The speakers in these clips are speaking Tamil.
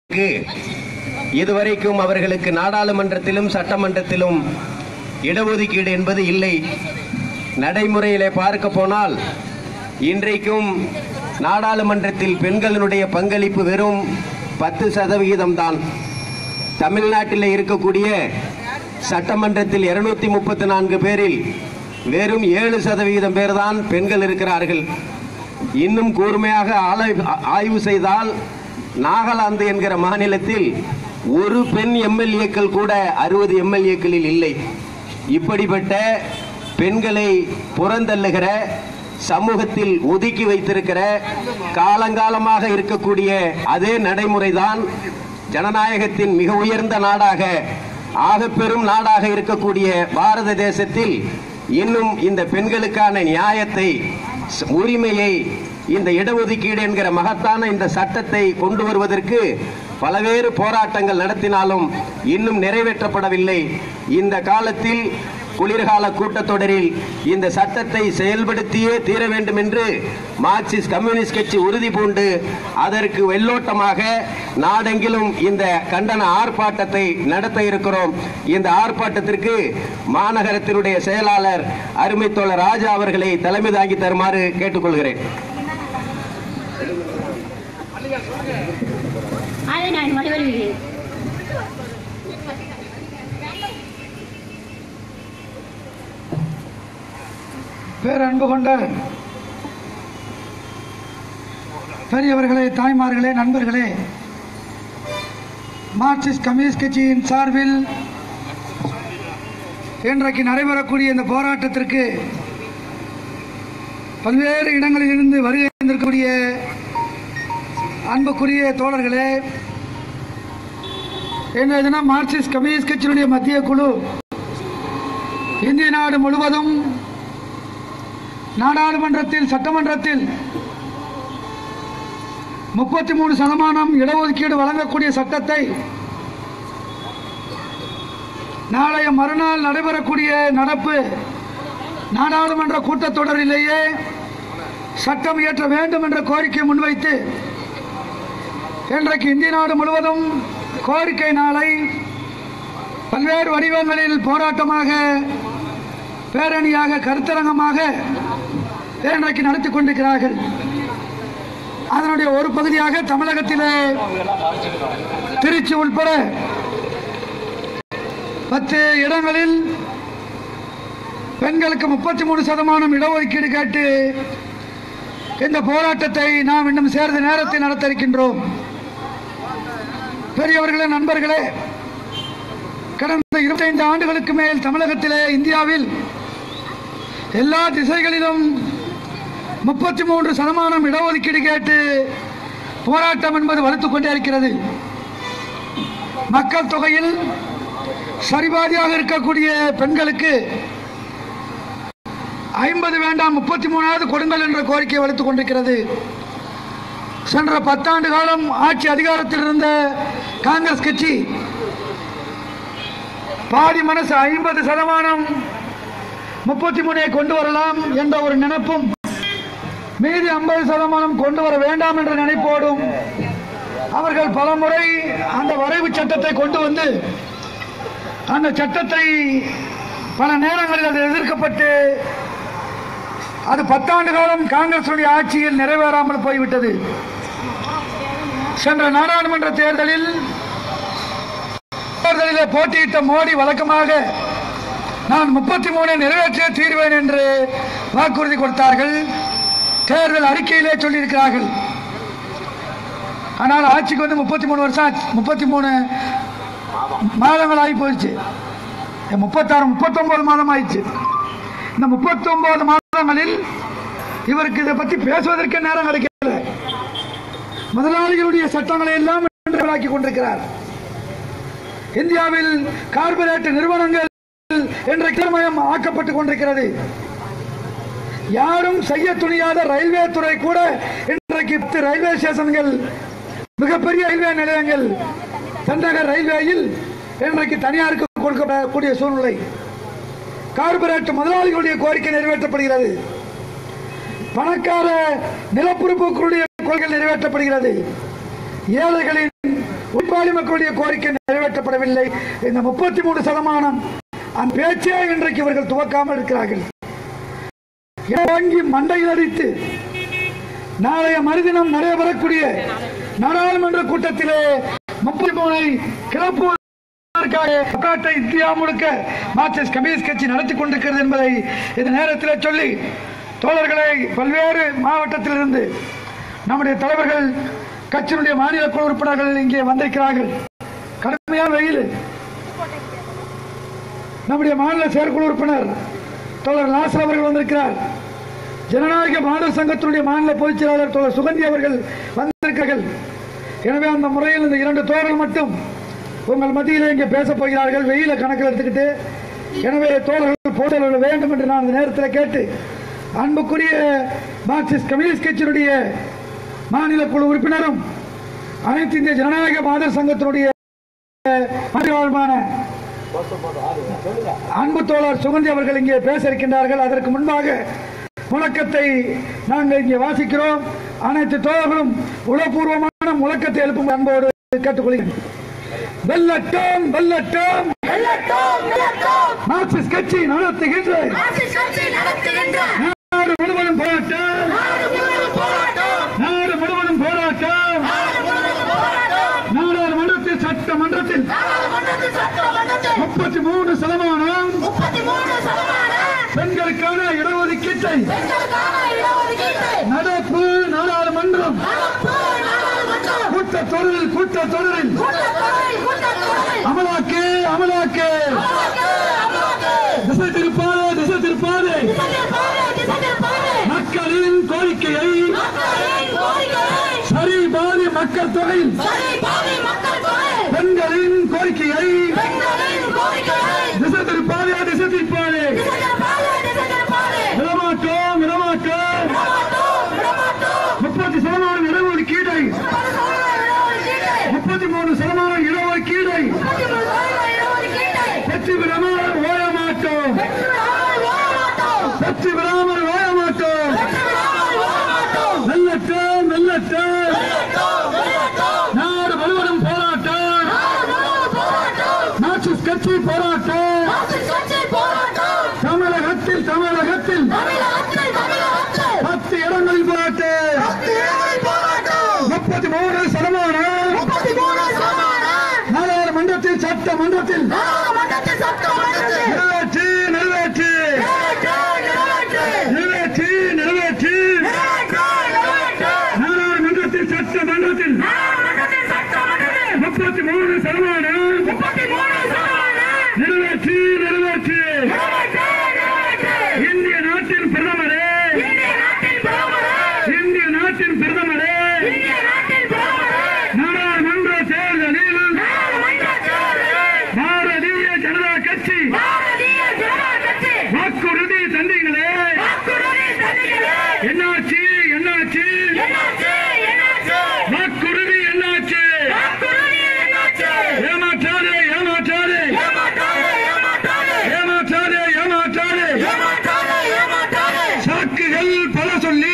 இதுவரைக்கும் அவர்களுக்கு நாடாளுமன்றத்திலும் சட்டமன்றத்திலும் இடஒதுக்கீடு என்பது இல்லை. நடைமுறையிலே பார்க்க போனால் இன்றைக்கும் நாடாளுமன்றத்தில் பெண்களுடைய பங்களிப்பு வெறும் 10% தான். தமிழ்நாட்டில் இருக்கக்கூடிய சட்டமன்றத்தில் 234 பேரில் வெறும் 7% பேர் தான் பெண்கள் இருக்கிறார்கள். இன்னும் கூர்மையாக ஆய்வு செய்தால் நாகாலாந்து என்கிற மாநிலத்தில் ஒரு பெண் எம்எல்ஏக்கள் கூட 60 எம்எல்ஏக்களில் இல்லை. இப்படிப்பட்ட பெண்களை புறந்தள்ளுகிற, சமூகத்தில் ஒதுக்கி வைத்திருக்கிற காலங்காலமாக இருக்கக்கூடிய அதே நடைமுறைதான் ஜனநாயகத்தின் மிக உயர்ந்த நாடாக, ஆகப்பெரும் நாடாக இருக்கக்கூடிய பாரத தேசத்தில் இன்னும் இந்த பெண்களுக்கான நியாயத்தை, உரிமையை, இந்த இடஒதுக்கீடு என்கிற மகத்தான இந்த சட்டத்தை கொண்டு வருவதற்கு பல்வேறு போராட்டங்கள் நடத்தினாலும் இன்னும் நிறைவேற்றப்படவில்லை. இந்த காலத்தில் குளிர்கால கூட்டத்தொடரில் இந்த சட்டத்தை செயல்படுத்தியே தீர வேண்டும் என்று மார்க்சிஸ்ட் கம்யூனிஸ்ட் கட்சி உறுதி பூண்டு அதற்கு வெள்ளோட்டமாக நாடெங்கிலும் இந்த கண்டன ஆர்ப்பாட்டத்தை நடத்த இருக்கிறோம். இந்த ஆர்ப்பாட்டத்திற்கு மாநகரத்தினுடைய செயலாளர் அருமை தோழர் ராஜா அவர்களை தலைமை தாங்கி தருமாறு கேட்டுக்கொள்கிறேன். பேரன்பு கொண்ட பெரியவர்களே, தாய்மார்களே, நண்பர்களே, மார்க்சிஸ்ட் கம்யூனிஸ்ட் கட்சியின் சார்பில் இன்றைக்கு நடைபெறக்கூடிய இந்த போராட்டத்திற்கு பல்வேறு இடங்களிலிருந்து வருகை தந்திருக்கக்கூடிய அன்புக்குரிய தோழர்களே, இன்றைய தினம் மார்க்சிஸ்ட் கம்யூனிஸ்ட் கட்சியினுடைய மத்திய குழு இந்திய நாடு முழுவதும் நாடாளுமன்றத்தில், சட்டமன்றத்தில் 33% இடஒதுக்கீடு வழங்கக்கூடிய சட்டத்தை நாளைய மறுநாள் நடைபெறக்கூடிய நடப்பு நாடாளுமன்ற கூட்டத்தொடரிலேயே சட்டம் இயற்ற வேண்டும் என்ற கோரிக்கை முன்வைத்து இன்றைக்கு இந்திய நாடு முழுவதும் கோரிக்கை நாளை பல்வேறு வடிவங்களில் போராட்டமாக, பேரணியாக, கருத்தரங்கமாக இன்றைக்கு நடத்தி கொண்டிருக்கிறார்கள். அதனுடைய ஒரு பகுதியாக தமிழகத்திலே திருச்சி உட்பட 10 இடங்களில் பெண்களுக்கு 33% இடஒதுக்கீடு கேட்டு இந்த போராட்டத்தை நாம் இன்னும் சேர்ந்த நேரத்தில் நடத்த இருக்கின்றோம். பெரியவர்களே, நண்பர்களே, கடந்த 25 ஆண்டுகளுக்கு மேல் தமிழகத்திலே, இந்தியாவில் எல்லா திசைகளிலும் 33% இடஒதுக்கீடு கேட்டு போராட்டம் என்பது வலுத்துக் கொண்டே இருக்கிறது. மக்கள் தொகையில் சரிபாதியாக இருக்கக்கூடிய பெண்களுக்கு 50 வேண்டாம் 33 கொடுங்கள் என்ற கோரிக்கை வலுத்துக் கொண்டிருக்கிறது. சென்ற 10 ஆண்டு காலம் ஆட்சி அதிகாரத்தில் இருந்த காங்கிரஸ் கட்சி பாதி மனசு 50% 33 கொண்டு வரலாம் என்ற ஒரு நினைப்பும், மீதி 50% கொண்டு வர வேண்டாம் என்ற நினைப்போடும் அவர்கள் பலமுறை அந்த வரைவு சட்டத்தை கொண்டு வந்து, அந்த சட்டத்தை பல நேரங்களில் அது எதிர்க்கப்பட்டு அது 10 ஆண்டு காலம் காங்கிரசுடைய ஆட்சியில் நிறைவேறாமல் போய்விட்டது. சென்ற நாடாளுமன்ற தேர்தலில் போட்டியிட்ட மோடி வழக்கமாக நான் 33 நிறைவேற்றிய தீர்வேன் என்று வாக்குறுதி கொடுத்தார்கள். தேர்தல் அறிக்கையிலே சொல்லியிருக்கிறார்கள். ஆனால் ஆட்சிக்கு வந்து 33 வருஷம், 33 மாதங்கள் ஆகி போயிடுச்சு. 39 மாதம் ஆயிடுச்சு. இந்த 39 மாதங்களில் இவருக்கு இதை பற்றி பேசுவதற்கு நேரம் கிடைக்கல. முதலாளிகளுடைய சட்டங்களை எல்லாம் ஆக்கி கொண்டிருக்கிறார். இந்தியாவில் கார்பரேட் நிறுவனங்கள் இன்றைக்கு ஆக்கப்பட்டுக் கொண்டிருக்கிறது. யாரும் செய்ய துணியாத ரயில்வே துறை கூட இன்றைக்கு ரயில்வே ஸ்டேஷன்கள், மிகப்பெரிய ரயில்வே நிலையங்கள் தென்னக ரயில்வேயில் இன்றைக்கு தனியாருக்கு கொடுக்கக்கூடிய சூழ்நிலை. கார்பரேட் முதலாளிகளுடைய கோரிக்கை நிறைவேற்றப்படுகிறது. பணக்கார நிலப்பரப்புகளுடைய கொள்கை நிறைவேற்றப்படுகிறது. ஏழைகளின் பாட்டாளி மக்களுடைய கோரிக்கை நிறைவேற்றப்படவில்லை. இந்த 33% அந்த பேச்சே இன்றைக்கு இவர்கள் துவக்காமல் இருக்கிறார்கள். வாங்கி மண்டையில் அடித்து நாளைய மறுதினம் நடைபெறக்கூடிய நாடாளுமன்ற கூட்டத்திலே 33 கிளப்புவதற்காக இந்தியா முழுக்க மார்க்சிஸ்ட் கம்யூனிஸ்ட் கட்சி நடத்தி கொண்டிருக்கிறது என்பதை இந்த நேரத்தில் சொல்லி, தோழர்களை பல்வேறு மாவட்டத்திலிருந்து நம்முடைய தலைவர்கள் கட்சியினுடைய மாநில குழு உறுப்பினர்கள் இங்கே வந்திருக்கிறார்கள். கடுமையான வெயில். நம்முடைய மாநில செயற்குழு உறுப்பினர் தோழர் நாசர் அவர்கள் வந்திருக்கிறார். ஜனநாயக மாதர் சங்கத்தினுடைய மாநில பொதுச் செயலாளர் தோழர் சுகந்தி அவர்கள் வந்திருக்கிறார்கள். எனவே அந்த முறையில் இந்த 2 தோழர்கள் மட்டும் உங்கள் மத்தியில் இங்கே பேசப் போகிறார்கள், வெயில கணக்கில் எடுத்துக்கிட்டு. எனவே தோழர்கள் போட்டல் வேண்டும் என்று நான் இந்த நேரத்தில் கேட்டு, அன்புக்குரிய மார்க்சிஸ்ட் கம்யூனிஸ்ட் கட்சியினுடைய மாநில குழு உறுப்பினரும் அனைத்து இந்திய ஜனநாயக மாதர் சங்கத்தினுடைய அன்பு தோழர் சுகந்தி அவர்கள் இங்கே பேச இருக்கின்றார்கள். அதற்கு முன்பாக முழக்கத்தை நாங்கள் இங்கே வாசிக்கிறோம். அனைத்து தோழர்களும் உளப்பூர்வமான முழக்கத்தை எழுப்பும் அன்போடு கேட்டுக்கொள்கிறேன். வெல்லட்டும் வெல்லட்டும் மார்க்சிஸ்ட் கட்சி நடத்துகின்ற நாடு முழுவதும் போராட்டம், நாடு முழுவதும் போராட்டம். நாடாளுமன்றத்தில் சட்டமன்றத்தில் 33% பெண்களுக்கான இடஒதுக்கீட்டை நடப்பு நாடாளுமன்றம் கூட்டத்தொடரில் அமலாக்கு அமலாக்கு திசை திருப்பாதே மக்களின் கோரிக்கையை சரி பாதி மக்கள் தொகையில் பெண்களின் கோரிக்கையை திசை திருப்பாதே விடமாட்டோம் 30% இடஒதுக்கீட்டை 33% இடஒதுக்கீட்டை பெற்று விடாமல் ஓய மாட்டோம். வெல்லட்டும் நாடு முழுவதும் போராட்டம், மார்க்சிஸ்ட் கட்சி போராட்டம். தமிழகத்தில் 10 இடங்களில் போராட்டம். 33% நாடாளுமன்றத்தில் சட்டமன்றத்தில் நிறைவேற்று. நாடாளுமன்றத்தில் சட்டமன்றத்தில் 33% நிறைவேற்று. இந்திய நாட்டின் பிரதமரே நாடாளுமன்ற தேர்தலில் பாரதிய ஜனதா கட்சி வாக்குறுதி தந்தீங்களே, என்னாச்சு? வாக்குறுதி என்னாச்சு? ஏமாற்றாதே சாக்குகள் பல சொல்லி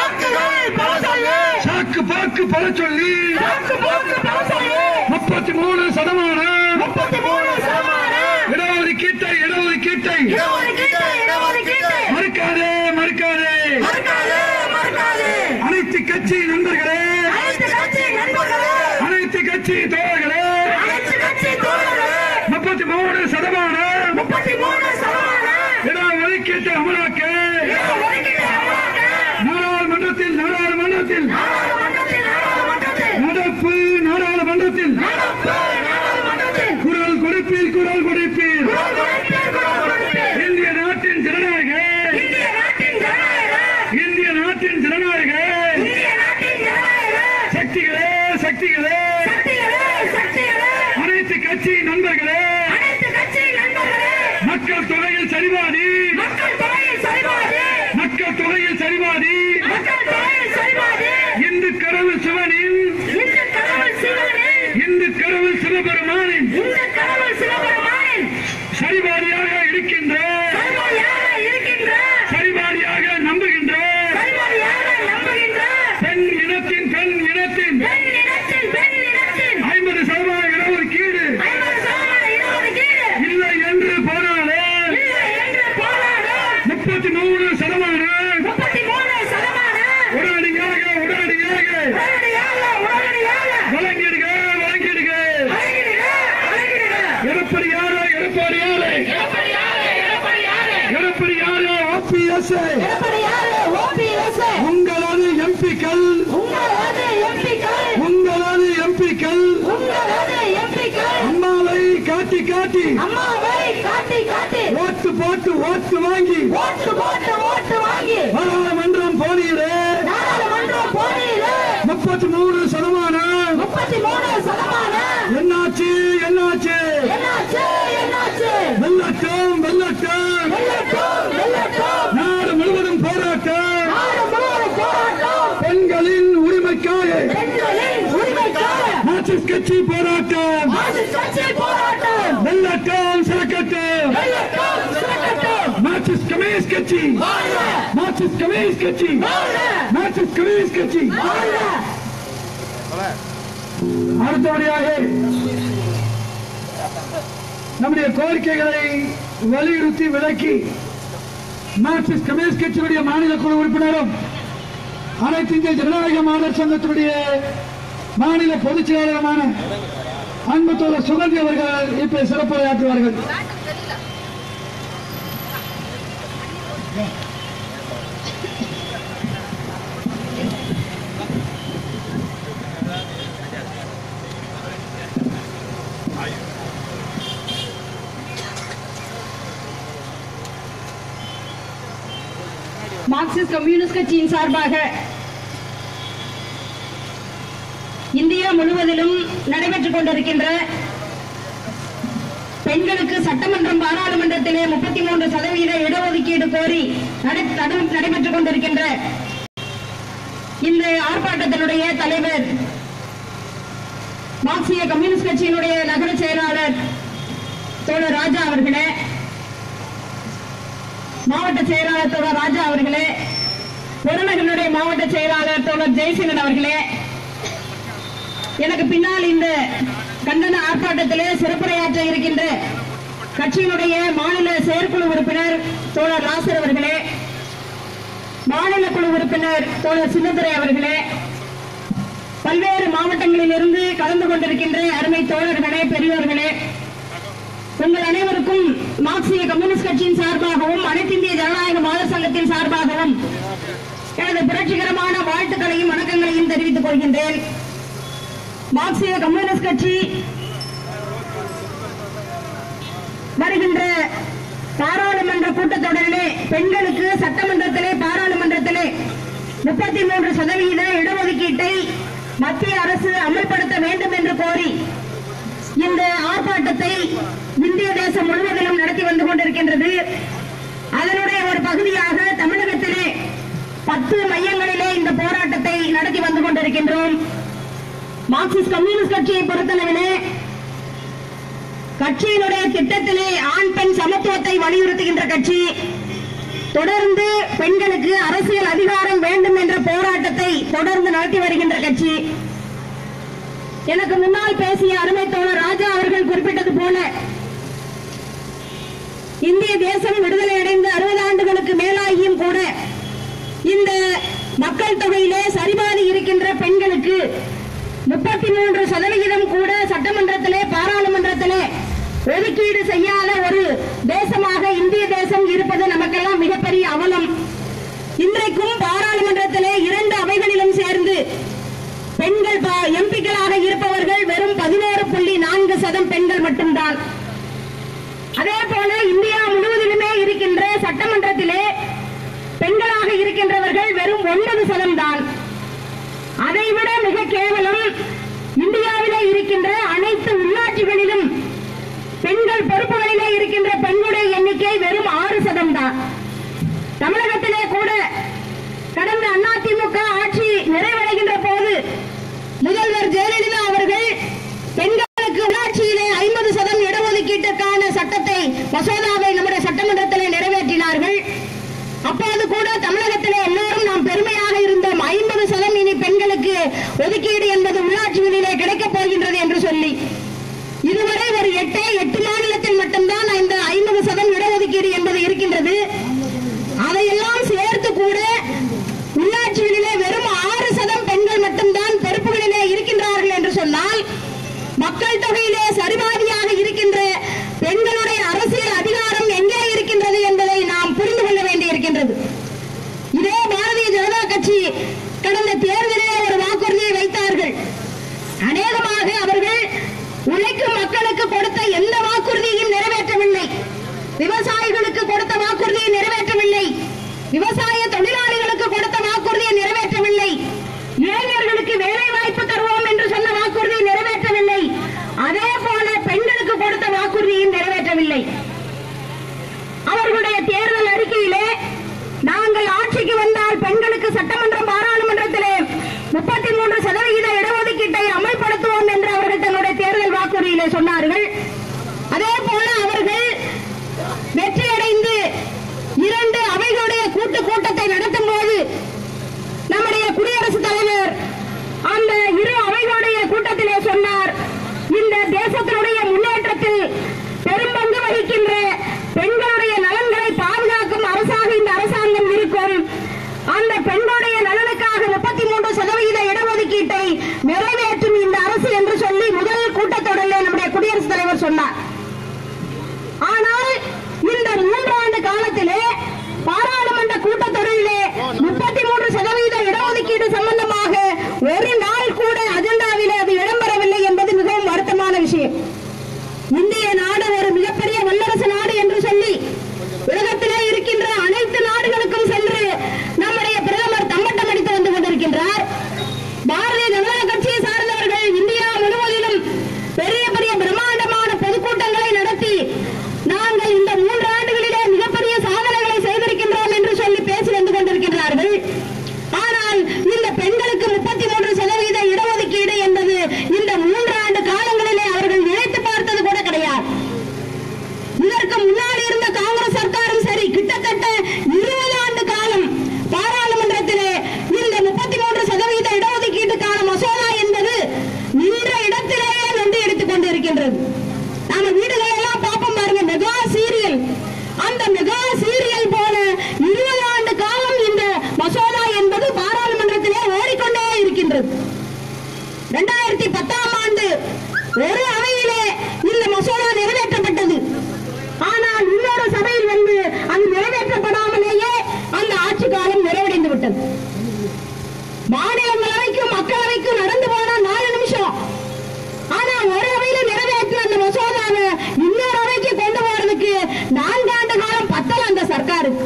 சாக்கு பாக்கு பல சொல்லி 33% இடஒதுக்கீட்டை மறுக்காதே. அனைத்து கட்சி நண்பர்களே, அனைத்து கட்சி தோழர்களே, 33% இடஒதுக்கீட்டை அமலாக்க. நாடாளுமன்றத்தில் நடப்பு நாடாளுமன்றத்தில் குரல் கொடுப்பீர். இந்திய நாட்டின் ஜனநாயக சக்திகளே அனைத்து கட்சி நண்பர்களே, மக்கள் தொகையில் சரிபாதி இந்து கடவுள் சிவனின் இந்து கடவுள் சிவபெருமானின் சரிபாதியாக இருக்கின்ற சரிபாதியாக நம்புகின்ற பெண் இனத்தின் 50% OPS உங்களது எம்பிக்கள் அம்மாவை காட்டி காட்டி ஓட்டு போட்டு ஓட்டு வாங்கி பாராளுமன்றம் போனீரே 33%. என்னாச்சு என்னாச்சு? வெள்ளட்டும் வெள்ளட்டும் நாடு முழுவதும் போராட்டம். பெண்களின் உரிமைக்காக மார்க்சிஸ்ட் கட்சி போராட்டம். வெள்ளட்டும் சிறக்கட்டும். மார்க்சிஸ்ட் கம்யூனிஸ்ட் கட்சி அடுத்தபடியாக நம்முடைய கோரிக்கைகளை வலியுறுத்தி விளக்கி மார்க்சிஸ்ட் கம்யூனிஸ்ட் கட்சியினுடைய மாநில குழு உறுப்பினரும் அனைத்து இந்திய ஜனநாயக மாணவர் சங்கத்தினுடைய மாநில பொதுச் செயலாளருமான அன்பு தோழர் சுகந்தி அவர்கள் இப்ப சிறப்புரையாற்றுவார்கள். மார்க்சிஸ்ட் கம்யூனிஸ்ட் கட்சியின் சார்பாக இந்தியா முழுவதிலும் நடைபெற்றுக் கொண்டிருக்கின்ற பெண்களுக்கு சட்டமன்றம் பாராளுமன்றத்திலே 33% இடஒதுக்கீடு கோரி நடைபெற்றுக் கொண்டிருக்கின்ற இந்த ஆர்ப்பாட்டத்தினுடைய தலைவர் மார்க்சிய கம்யூனிஸ்ட் கட்சியினுடைய நகர செயலாளர் தோழர் ராஜா அவர்களே, மாவட்ட செயலாளர் தோழர் ராஜா அவர்களே, புறநகருடைய மாவட்ட செயலாளர் தோழர் ஜெயசீலன் அவர்களே, எனக்கு பின்னால் இந்த கண்டன ஆர்ப்பாட்டத்திலே சிறப்புரையாற்ற இருக்கின்ற கட்சியினுடைய மாநில செயற்குழு உறுப்பினர் தோழர் ராசர் அவர்களே, மாநில குழு உறுப்பினர் தோழர் சின்னதுரை அவர்களே, பல்வேறு மாவட்டங்களில் இருந்து கலந்து கொண்டிருக்கின்ற அருமை தோழர்களே, பெரியோர்களே, உங்கள் அனைவருக்கும் மார்க்சிய கம்யூனிஸ்ட் கட்சியின் சார்பாகவும் அனைத்து இந்திய ஜனநாயக மாதர் சங்கத்தின் சார்பாகவும் எனது புரட்சிகரமான வாழ்த்துக்களையும் வணக்கங்களையும் தெரிவித்துக் கொள்கின்றேன். மார்க்சிய கம்யூனிஸ்ட் கட்சி வருகின்ற பாராளுமன்ற கூட்டத்தொடரிலே பெண்களுக்கு சட்டமன்றத்திலே பாராளுமன்றத்திலே 33% இடஒதுக்கீட்டை மத்திய அரசு அமல்படுத்த வேண்டும் என்று கோரி இந்த ஆர்ப்பாட்டத்தை இந்திய தேசம் முழுவதிலும் நடத்தி வந்து கொண்டிருக்கின்றது. அதனுடைய ஒரு பகுதியாக தமிழகத்திலே 10 மையங்களிலே இந்த போராட்டத்தை நடத்தி வந்து கொண்டிருக்கின்றோம். மார்க்சிஸ்ட் கம்யூனிஸ்ட் கட்சியை பொறுத்தளவிலே கட்சியினுடைய திட்டத்திலே ஆண் பெண் சமத்துவத்தை வலியுறுத்துகின்ற கட்சி, தொடர்ந்து பெண்களுக்கு அரசியல் அதிகாரம் வேண்டும் என்ற போராட்டத்தை தொடர்ந்து நடத்தி வருகின்ற கட்சி. எனக்கு முன்னால் பேசிய அருமை தோழர் ராஜா அவர்கள் குறிப்பிட்டது போல இந்திய தேசம் விடுதலை அடைந்த 60 ஆண்டுகளுக்கு மேலாகியும் கூட இந்த மக்கள் தொகையிலே சரிபாதி இருக்கின்ற பெண்களுக்கு 33% கூட சட்டமன்றத்திலே பாராளுமன்றத்திலே ஒதுக்கீடு செய்யாத ஒரு தேசமாக இந்திய தேசம் இருப்பது நமக்கெல்லாம் மிகப்பெரிய அவலம். இன்றைக்கும் பாராளுமன்றத்திலே 2 அவைகளிலும் சேர்ந்து பெண்கள் எம்பிக்களாக இருப்பவர்கள் வெறும் 11.4% பெண்கள் மட்டும்தான். அதே போல இந்தியா முழுவதிலுமே இருக்கின்ற சட்டமன்றத்திலே பெண்களாக இருக்கின்றவர்கள் வெறும் 9% தான். அதைவிட மிக கேவலம் இந்தியாவிலே இருக்கின்ற அனைத்து உள்ளாட்சிகளிலும் பெண்கள் பொறுப்புகளிலே இருக்கின்ற பெண்களுடைய எண்ணிக்கை வெறும் 6% தான். தமிழகத்திலே கூட கடந்த அதிமுக ஆட்சி நிறைவடைகின்ற போது முதல்வர் ஜெயலலிதா அவர்கள் பெண்களுக்கு உள்ளாட்சியிலே 50% இடஒதுக்கீட்டுக்கான சட்டத்தை மசோதாவை நம்முடைய சட்டமன்றத்திலே நிறைவேற்றினார்கள். அப்போது கூட தமிழகத்திலே எல்லோரும் நாம் பெருமையாக இருந்தோம், 50% இனி பெண்களுக்கு ஒதுக்கீடு என்பது உள்ளாட்சிகளிலே கிடைக்கப் போகின்றது என்று சொல்லி. இதுவரை ஒரு 8 மாநிலத்தில் மட்டும்தான் இந்த 50% இடஒதுக்கீடு என்பது இருக்கின்றது. அதையெல்லாம் சேர்த்து கூட உள்ளாட்சிகளிலே வெறும் 6% பெண்கள் மட்டும்தான் பொறுப்புகளிலே இருக்கின்றார்கள் என்று சொன்னால் மக்கள் தொகையிலே சரிபாதியாக இருக்கின்ற பெண்களுடைய அரசியல் அதிகாரம் எங்கே இருக்கின்றது என்பதை நாம் புரிந்து கொள்ள வேண்டியிருக்கின்றது. கடந்த தேர்தலிலே ஒரு வாக்குறுதியை வைத்தார்கள். அநேகமாக அவர்கள் உழைக்கும் மக்களுக்கு கொடுத்த எந்த வாக்குறுதியையும் நிறைவேற்றவில்லை. விவசாயிகளுக்கு கொடுத்த வாக்குறுதியை நிறைவேற்றவில்லை. விவசாய தொழிலாளிகளுக்கு கொடுத்த வாக்குறுதியை நிறைவேற்றவில்லை. இளைஞர்களுக்கு வேலை வாய்ப்பு தருவோம் என்று சொன்ன வாக்குறுதியை நிறைவேற்றவில்லை. அதே போல பெண்களுக்கு கொடுத்த வாக்குறுதியும் நிறைவேற்றவில்லை. அவர்களுடைய தேர்தல் அறிக்கையிலே நாங்கள் ஆட்சிக்கு வந்தால் பெண்களுக்கு சட்டமன்றம் பாராளுமன்றத்திலே 33% இடஒதுக்கீட்டை அமல்படுத்துவோம் என்று அவர்கள் தன்னுடைய தேர்தல் வாக்குறுதியிலே சொன்னார்கள். அதே போல அவர்கள் வெற்றியடைந்து 2 அவைகளுடைய கூட்டத்தை நடத்தும் போது நம்முடைய குடியரசுத் தலைவர் அந்த 2 அவைகளுடைய கூட்டத்திலே சொன்னார், இந்த தேசத்தினுடைய முன்னேற்றத்தில் பெரும்பங்கு வகிக்கின்ற பெண்களுடைய நலன்களை பாதுகாக்கும் அரசாக இந்த அரசாங்கம் இருக்கும். அந்த பெண்களுடைய நலனுக்காக 33% இடஒதுக்கீட்டை நிறைவேற்றும் இந்த அரசு என்று சொல்லி முதல் கூட்டத்தொடரிலே நம்முடைய குடியரசுத் தலைவர் சொன்னார். ஆனால் இந்த 3 ஆண்டு காலத்திலே பாராளுமன்ற கூட்டத்தொடரிலே 33% இடஒதுக்கீடு சம்பந்தமாக ஒரு நாள் கூட அஜெண்டாவிலே அது இடம்பெறவில்லை என்பது மிகவும் வருத்தமான விஷயம். இந்திய நாடு ஒரு மிகப்பெரிய வல்லரசு நாடு என்று சொல்லி உலகத்திலே இருக்கின்ற அனைத்து நாடுகளுக்கும் சென்று நம்முடைய பிரதமர் தம்பட்டம் அடித்து வந்து கொண்டிருக்கின்றார். பாரதிய ஜனதா கட்சியை சார்ந்தவர்கள் இந்தியா முழுவதிலும் பெரிய பெரிய பிரம்மாண்டமான பொதுக்கூட்டங்களை நடத்தி நாங்கள் இந்த 3 ஆண்டுகளிலே மிகப்பெரிய சாதனைகளை செய்திருக்கின்றோம் என்று சொல்லி பேசி வந்து கொண்டிருக்கிறார்கள். ஆனால் இந்த பெண்களுக்கு 33% இடஒதுக்கீடு என்பது இந்த 3 ஆண்டு காலங்களிலே அவர்கள் நினைத்து பார்த்தது கூட கிடையாது. இதற்கு முன்னால் இருந்த காங்கிரஸ் சர்க்காரும் சரி கிட்டத்தட்ட 20 ஆண்டு காலம் பாராளுமன்றத்திலே இந்த 33% இடஒதுக்கீட்டுக்கான மசோதா என்பது நின்ற இடத்திலேயே நொண்டி எடுத்துக் கொண்டிருக்கின்றது. நாம வீடுகள் எல்லாம் பார்ப்போம் பாருங்க, மெகா சீரியல். அந்த மெகா சீரியல் போல 20 ஆண்டு காலம் இந்த மசோதா என்பது பாராளுமன்றத்திலே ஓடிக்கொண்டே இருக்கின்றது. 2010ஆம் ஆண்டு ஒரு அவையிலே இந்த மசோதா நிறைவேற்றப்பட்டது. ஆனால் இன்னொரு சபையில் வந்து அது நிறைவேற்றப்படாமலேயே அந்த ஆட்சி காலம் நிறைவடைந்து விட்டது. மாநிலங்களவைக்கும் மக்களவைக்கும் நடந்து போன 4 நிமிஷம். ஆனா ஒரு அவையில நிறைவேற்ற அந்த மசோதாவை இன்னொரு அவைக்கு கொண்டு போறதுக்கு 4 ஆண்டு காலம் பத்தல அந்த சர்க்காருக்கு.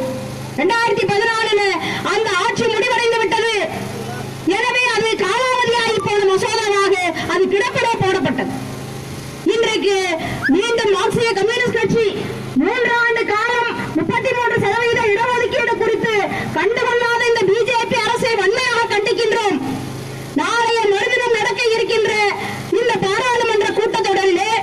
2014 அந்த ஆட்சி முடிவடைந்து விட்டது. எனவே அது காலாவதியாகி போன மசோதாவாக அது கிடப்பிலே போடப்பட்டது. இன்றைக்கு மீண்டும் மார்க்சிய கம்யூனிஸ்ட் கட்சி 3 ஆண்டு காலம் 33% இடஒதுக்கீடு குறித்து கண்டுகொள்ளாத இந்த பிஜேபி அரசை வன்மையாக கண்டிக்கின்றோம். நாளைய மறுதினம் நடக்க இருக்கின்ற இந்த பாராளுமன்ற கூட்டத்தொடரிலே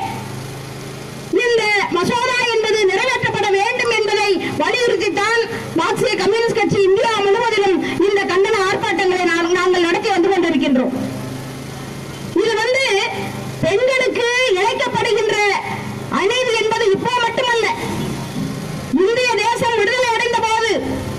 இந்த மசோதா என்பது நிறைவேற்றப்பட வேண்டும் என்பதை வலியுறுத்தித்தான் மார்க்சிய கம்யூனிஸ்ட் கட்சி இந்தியா முழுவதிலும் இந்த கண்டன ஆர்ப்பாட்டங்களை நாங்கள் நடத்தி வந்து கொண்டிருக்கின்றோம். இது பெண்களுக்கு இழைக்கப்படுகின்ற அநீதி என்பது இப்போ மட்டுமல்ல. இந்திய தேசம் விடுதலை அடைந்த போது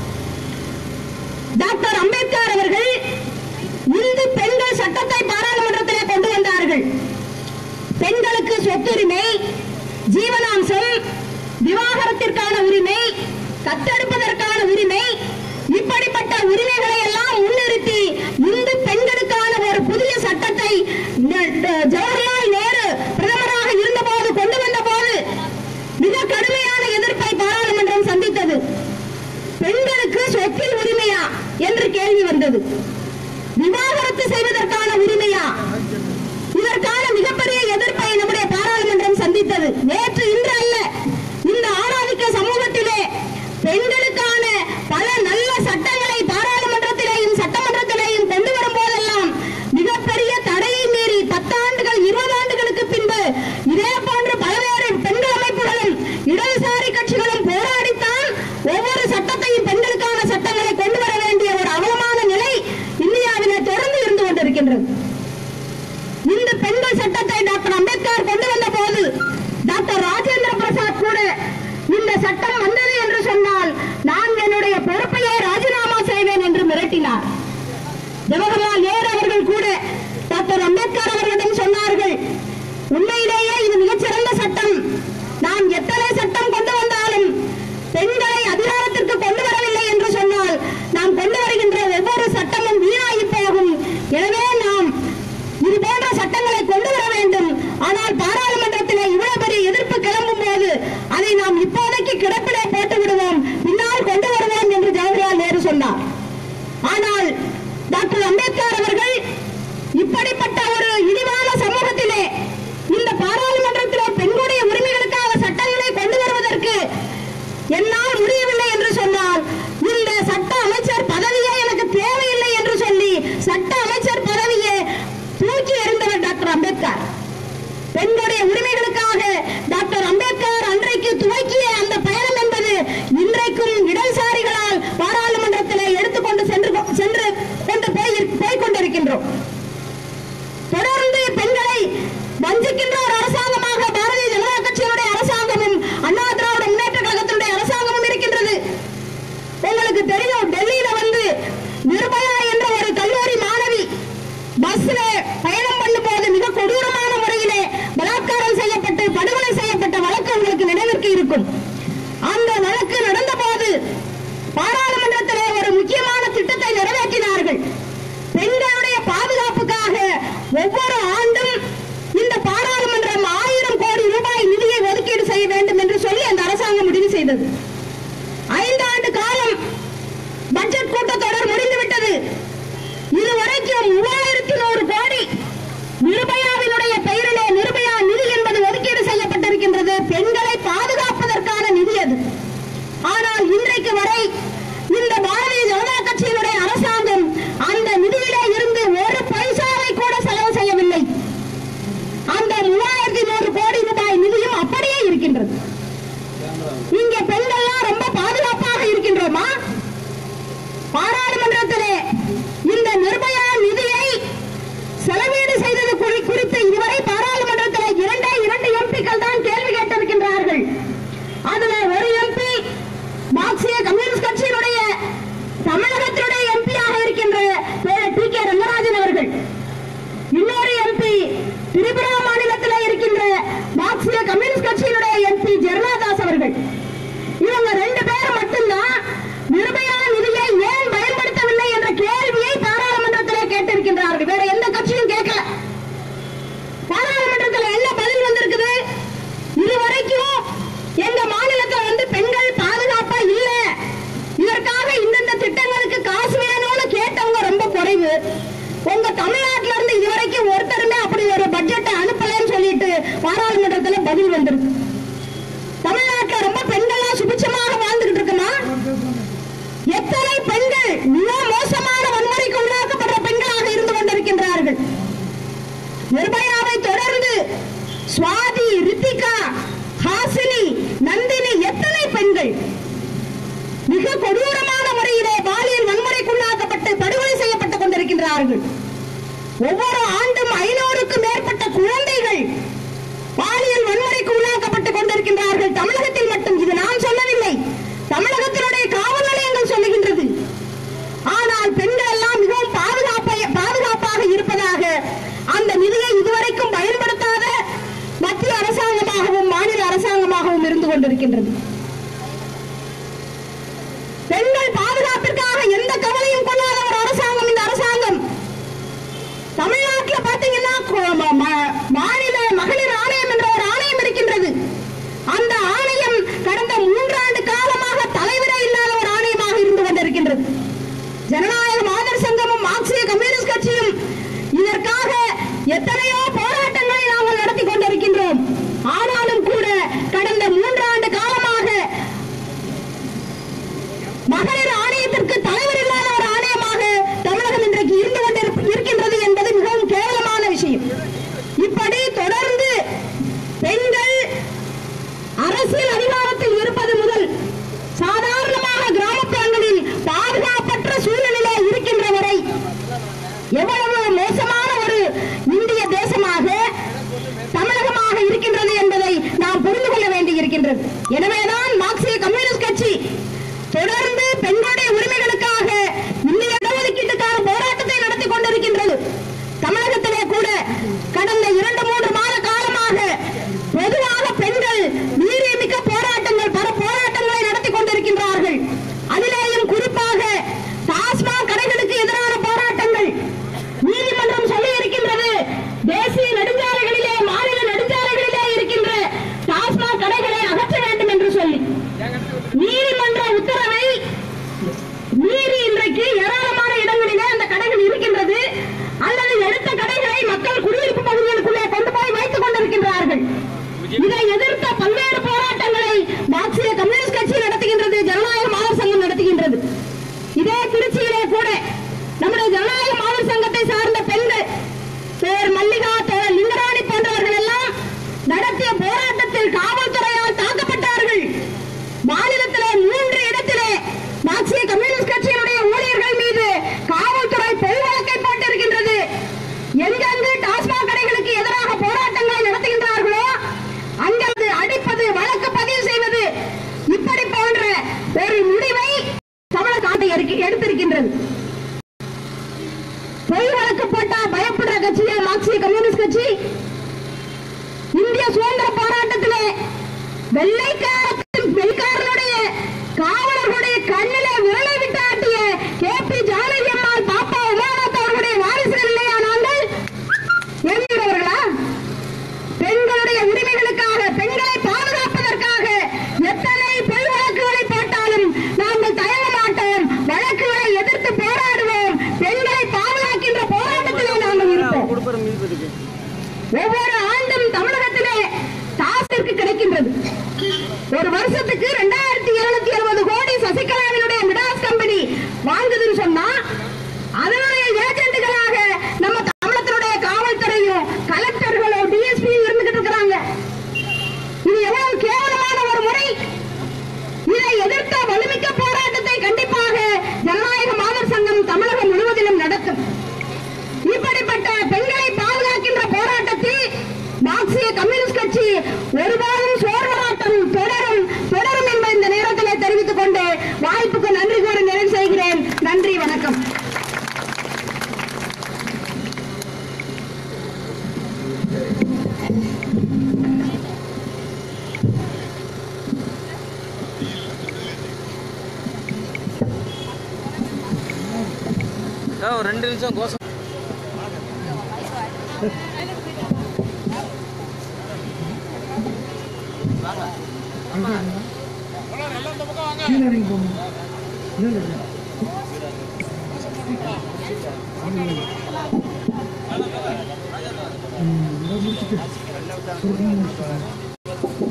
டாக்டர் அம்பேத்கர் அவர்கள் இந்து பெண்கள் சட்டத்தை பாராளுமன்றத்திலே கொண்டு வந்தார்கள். பெண்களுக்கு சொத்துரிமை, ஜீவனாம்சம், விவாகரத்திற்கான உரிமை, தத்தெடுப்பதற்கான உரிமை, இப்படிப்பட்ட உரிமைகளை எல்லாம் முன்னிறுத்தி இந்து பெண்களுக்கான ஒரு புதிய சட்டத்தை ஜவஹர்லால் நேரு பிரதமராக இருந்தபோது கொண்டு வந்த போது மிக கடுமையான எதிர்ப்பை பாராளுமன்றம் சந்தித்தது. பெண்களுக்கு சொத்தில் உரிமையா என்று கேள்வி வந்தது. விவாகரத்து செய்வதற்கான உரிமையா, இதற்கான மிகப்பெரிய எதிர்ப்பை நம்முடைய பாராளுமன்றம் சந்தித்தது. நேற்று இன்று அல்ல, இந்த ஆணாதிக்க சமூகத்திலே பெண்களுக்கான பல நல்ல சட்டங்களை பாராளுமன்றத்திலேயும் சட்டமன்றத்திலேயும் கொண்டு வரும் போதெல்லாம் மிகப்பெரிய தடையை மீறி 10 ஆண்டுகள் 20 ஆண்டுகளுக்கு பின்பு இதே போன்ற பல்வேறு பெண்கள் அமைப்புகளும் இடதுசாரி கட்சிகளும் போராடித்தான் ஒவ்வொரு சட்டத்தையும் பெண்களுக்கான சட்டங்களை கொண்டு வர வேண்டிய ஒரு அவலமான நிலை இந்தியாவிலே தொடர்ந்து இருந்து கொண்டிருக்கின்றது. இந்த பெண்கள் சட்டத்தை டாக்டர் அம்பேத்கர் கொண்டு வந்த போது டாக்டர் ராஜேந்திர பிரசாத் கூட இந்த சட்டம் வந்தது என்று சொன்னால் நான் என்னுடைய பொறுப்பையே ராஜினாமா செய்வேன் என்று மிரட்டினார். ஜவஹர்லால் நேரு அவர்கள் கூட டாக்டர் அம்பேத்கர் அவர்களிடம் சொன்னார்கள், உண்மையிலேயே இது மிகச்சிறந்த சட்டம், நாம் எத்தனை சட்டம் கொண்டு வந்தாலும் பெண்களை அதிகாரத்திற்கு கொண்டு வரவில்லை என்று சொன்னால் நாம் கொண்டு வருகின்ற ஒவ்வொரு சட்டமும் வீணாகி இருக்கின்ற ஒரு அரசாங்கமாக பாரதிய ஜனதா கட்சியினுடைய அரசாங்கமும் அண்ணா திராவிட முன்னேற்ற கழகத்தினுடைய அரசாங்கமும் இருக்கின்றது. உங்களுக்கு தெரியும், டெல்லியில வந்து நிர்பயா என்ற ஒரு கல்லூரி மாணவி பஸ்ல பயணம் பண்ணும் போது மிக கொடூரமான முறையிலே பலாத்காரம் செய்யப்பட்டு படுகொலை செய்யப்பட்ட வழக்கு உங்களுக்கு நினைவிற்கு இருக்கும். அந்த வழக்கு நடந்த போது பாராளுமன்றத்திலே ஒரு முக்கியமான திட்டத்தை நிறைவேற்றினார்கள். பெண்களுடைய பாதுகாப்புக்காக ஒவ்வொரு ஆண்டும் இந்த பாராளுமன்றம் 1000 கோடி ரூபாய் நிதியை ஒதுக்கீடு செய்ய வேண்டும் என்று சொல்லி அந்த அரசாங்கம் முடிவு செய்தது. 5 ஆண்டு காலம் பட்ஜெட் கூட்டத்தொடர் முடிந்துவிட்டது. இதுவரைக்கும் 3100 கோடி நிர்பயாவினுடைய பெயரிலே நிர்பயா நிதி என்பது ஒதுக்கீடு செய்யப்பட்டிருக்கின்றது. பெண்களை பாதுகாப்பதற்கான நிதி அது. ஆனால் இன்றைக்கு வரை இந்த பாரதிய ஜனதா கட்சியினுடைய அரசாங்கம் அந்த நிதியிலே இருந்து ஒரு பைசாவை கூட செலவு செய்யவில்லை. அந்த 3100 கோடி ரூபாய் நிதியும் அப்படியே இருக்கின்றது. இங்கே பெண்கள்லாம் ரொம்ப பாதுகாப்பாக இருக்கின்றோமா? பாராளுமன்றத்திலே இந்த நிர்பயா நிதியை செலவீடு செய்தது குறித்து இதுவரை பாராளுமன்றத்தில் 2 எம்பிக்கள் தான் கேள்வி கேட்டிருக்கின்றார்கள். அதுல ஒரு எம்பி மார்க்சிய கம்யூனிஸ்ட் கட்சியினுடைய தமிழகத்தினுடைய எம்பியாக இருக்கின்ற டி.கே. ரங்கராஜன் அவர்கள், இன்னொரு எம்பி திரிபுரா மாநிலத்தில் இருக்கின்ற மார்க்சிய கம்யூனிஸ்ட் கட்சியினுடைய எம்பி ஜெர்னாதாஸ் அவர்கள். இவங்க 2 பேர் மட்டும்தான் நிர்பயா நிதியை ஏன் பயன்படுத்தவில்லை என்ற கேள்வியை பாராளுமன்றத்திலே கேட்டிருக்கின்றார்கள். வேற எந்த கட்சியும் கேட்கல. பாராளுமன்றத்தில் என்ன பதில் வந்திருக்குது? இதுவரைக்கும் எங்க மாநிலத்தில் வந்து பெண்கள் பாதுகாப்பா இல்ல, இதற்காக இந்தந்த திட்டங்களுக்கு காசு வேணும்னு கேட்டவங்க ரொம்ப குறைவு. உங்க தமிழ்நாட்டில இருந்து இதுவரைக்கும் ஒருத்தருமே அப்படி ஒரு பட்ஜெட்டை அனுப்பலன்னு சொல்லிட்டு பாராளுமன்றத்தில் பதில் வந்திருக்கு. தமிழ்நாட்டில் ரொம்ப பெண்கள்லாம் சுபிட்சமாக வாழ்ந்துகிட்டு இருக்குமா? எத்தனை பெண்கள் மிக மோசமான வன்முறைக்கு உள்ளாக்கப்படுற பெண்களாக இருந்து கொண்டிருக்கின்றார்கள். நிர்பயாவை தொடர்ந்து சுவாதி, ரித்திகா, ஹாசினி, நந்தினி, எத்தனை பெண்கள் மிக கொடூரமான முறையிலே பாலியல் வன்முறைக்குள்ளாக்கப்பட்டு படுகொலை செய்யப்பட்டுக் கொண்டிருக்கின்றார்கள். ஒவ்வொரு ஆண்டும் 500க்கும் மேற்பட்ட குழந்தைகள் பாலியல் வன்முறைக்கு உள்ளாக்கப்பட்டுக் கொண்டிருக்கின்றார்கள். தமிழகத்தில் மட்டும். இது நான் சொல்லவில்லை, தமிழகத்தினுடைய காவல் நிலையங்கள் சொல்லுகின்றது. ஆனால் பெண்கள் எல்லாம் மிகவும் பாதுகாப்பாக இருப்பதாக அந்த நிதியை இதுவரைக்கும் பயன்படுத்தாத மத்திய அரசாங்கமாகவும் மாநில அரசாங்கமாகவும் இருந்து கொண்டிருக்கின்றது. பெண்கள் பாதுகாப்பிற்காக எந்த கவலையும் கொள்ளாத ஒரு அரசாங்கம் இந்த அரசாங்கம். தமிழ்நாட்டில் பாத்தீங்கன்னா மாநில மகளிர் ஆணையம் என்ற ஒரு ஆணையம் இருக்கின்றது. அந்த ஆணையம் கடந்த 3 ஆண்டு காலமாக தலைவரே இல்லாத ஒரு ஆணையமாக இருந்து கொண்டிருக்கின்றது. ஜனநாயக மாதர் சங்கமும் மார்க்சிய கம்யூனிஸ்ட் கட்சியும் இதற்காக எத்தனையோ போராட்டங்களை நாங்கள் நடத்தி கொண்டிருக்கின்றோம். ஆனாலும் கூட கடந்த 3 ஆண்டு காலமாக மகளிர் ஆணையத்திற்கு தலைவர் இல்லாத ஒரு ஆணையமாக தமிழகம் இன்றைக்கு இருந்து கொண்டிருக்கின்றது என்பது மிகவும் கேவலமான விஷயம். இப்படி தொடர்ந்து பெண்கள் அரசியல் அதிகாரத்தில் இருப்பது முதல் சாதாரணமாக கிராமப்புறங்களில் பாதுகாப்பற்ற சூழ்நிலை இருக்கின்ற வரை எவ்வளவு மோசமான ஒரு இந்திய தேசமாக தமிழகமாக இருக்கின்றது என்பதை நாம் புரிந்து கொள்ள வேண்டியிருக்கின்றது. எனவேதான் மார்க்சிய கம்யூனிஸ்ட் கட்சி தொடர்ந்து பெண்களுடைய உரிமைகளுக்காக இந்திய இடஒதுக்கீட்டுக்கான போராட்டத்தை நடத்தி கொண்டிருக்கின்றது. தமிழகத்திலே கூட கடந்த 2-3 மாத காலமாக பொதுவாக பெண்கள் வீரியமிக்க போராட்டங்கள், பல போராட்டங்களை நடத்தி கொண்டிருக்கின்றார்கள். அதிலேயும் குறிப்பாக டாஸ்மாக் கடைகளுக்கு எதிரான போராட்டங்கள். நீதிமன்றம் சொல்லி இருக்கின்றது, தேசிய நெடுஞ்சாலைகளிலே, மாநில நெடுஞ்சாலைகளிலே இருக்கின்ற டாஸ்மாக் கடைகளை அகற்ற வேண்டும் என்று சொல்லி நீதிமன்ற உத்தரவை மீறி இன்றைக்கு ஏராளமான இடங்களிலே அந்த கடைகள் இருக்கின்றது. அல்லது எடுத்த கடைகளை மக்கள் குடியிருப்பு பகுதிகளுக்குள்ளே கொண்டு போய் வைத்துக் கொண்டிருக்கின்றார்கள். இதை எதிர்த்த பல்வேறு போராட்டங்களை மார்க்சிய கம்யூனிஸ்ட் கட்சி நடத்துகின்றது, ஜனநாயக மாதர் சங்கம் நடத்துகின்றது. இதே திருச்சியிலே கூட நம்முடைய ஜனநாயக மாதர் சங்கத்தை சார்ந்த பெண்கள் பேர் மல்லிகா, லிங்கராணி போன்றவர்கள் எல்லாம் நடத்திய போராட்டத்தில் காவல்துறையால் தாக்கப்பட்டார்கள். மாநிலத்திலே 3 இடத்திலே மார்க்சிய கம்யூனிஸ்ட் கட்சியினுடைய ஊழியர்கள் மீது காவல்துறை பொய் வழக்கை போட்டிருக்கின்றது. எங்கெங்கு டாஸ்மாக் கடைகளுக்கு எதிராக போராட்டங்களை நடத்தி வெள்ளைக்காரனுடைய காவலர்களுடைய கண்ணிலே விரலை விட்டு ஆட்டிய KP ஜானகி அம்மாள் பாப்பா உமாநாத் அவர்களுடைய வாரிசுகள் இல்லையா நாங்கள்? என்கிறவர்களா? பெண்களுடைய உரிமைகளுக்காக, பெண்களை பாதுகாப்பதற்காக எத்தனை பெண் வழக்குகளை போட்டாலும் நாங்கள் தயங்க மாட்டோம். வழக்குகளை எதிர்த்து போராடுவோம். பெண்களை பாதுகாக்கின்ற போராட்டத்திலே நாங்கள் இருப்போம். ஒவ்வொரு ஆண்டும் தமிழகத்திலே டாஸ்க்கு கிடைக்கின்றது. ஒரு வருஷத்துக்கு 2760 கோடி சசிகலாவினுடைய மிடாஸ் கம்பெனி வாங்குதுன்னு சொன்னா அதனுடைய ஏஜென்ட்களாக நம்ம தமிழகத்தினுடைய காவல்துறையும் கலெக்டர்களும் டிஎஸ்பி இருந்துகிட்டு இருக்கிறாங்க. இது எவ்வளவு கேவலமான ஒரு முறை. இதை எதிர்த்த வலிமிக்க போராட்டத்தை கண்டிப்பாக ஜனநாயக மாதர் சங்கம் தமிழகம் முழுவதிலும் நடத்தும். இப்படிப்பட்ட பெண்களை பாதுகாக்கின்ற போராட்டத்தில் மார்க்சிய கம்யூனிஸ்ட் கட்சி ஒருபோதும் சோர்வராட்டம் தொடரும் என்பதை இந்த நேரத்தில் தெரிவித்துக் கொண்டு வாய்ப்புக்கு நன்றி கூறி நிறைவு செய்கிறேன். நன்றி, வணக்கம். ஒரு 2 நிமிஷம் கோசம் வாங்க.